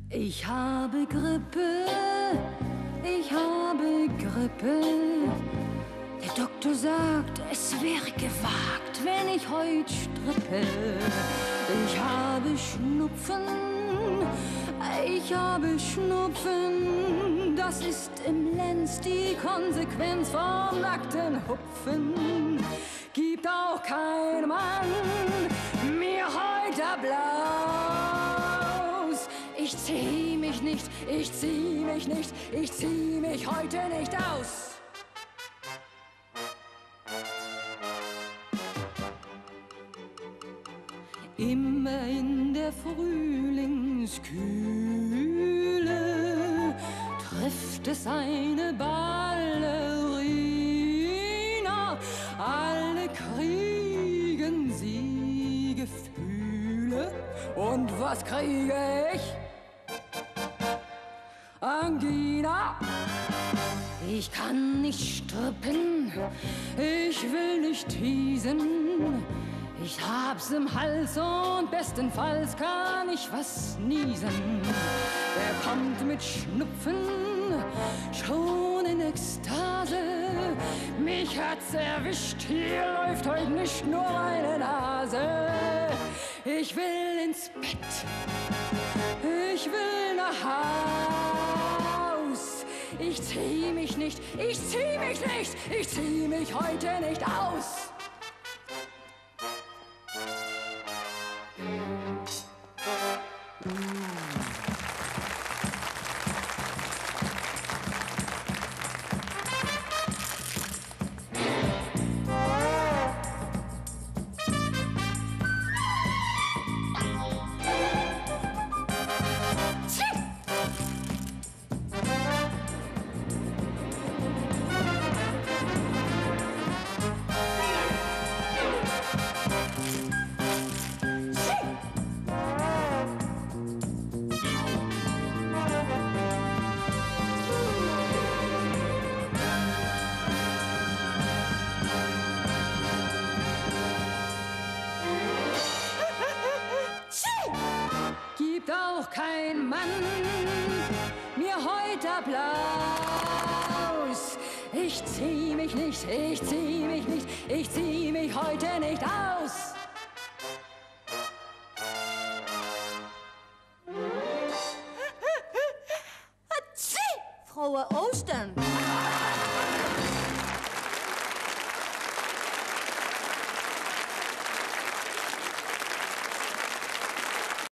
Ich habe Grippe, ich habe Grippe. Der Doktor sagt, es wäre gewagt, wenn ich heut strippe. Ich habe Schnupfen, ich habe Schnupfen. Das ist im Lenz die Konsequenz vom nackten Hupfen. Gibt auch kein Mann mir heut Applaus. Ich zieh mich nicht, ich zieh mich nicht, ich zieh mich heute nicht aus. Immer in der Frühlingskühle trifft es eine Ballerina. Alle kriegen sie Gefühle. Und was kriege ich? Angina. Ich kann nicht strippen, ich will nicht teasen. Ich hab's im Hals und bestenfalls kann ich was niesen. Der kommt mit Schnupfen, schon in Ekstase. Mich hat's erwischt, hier läuft heute nicht nur meine Nase. Ich will ins Bett, ich will nach Haus. Ich zieh mich nicht, ich zieh mich nicht, ich zieh mich heute nicht aus. Auch kein Mann mir heute Applaus. Ich zieh mich nicht, ich zieh mich nicht, ich zieh mich heute nicht aus. Frohe Ostern!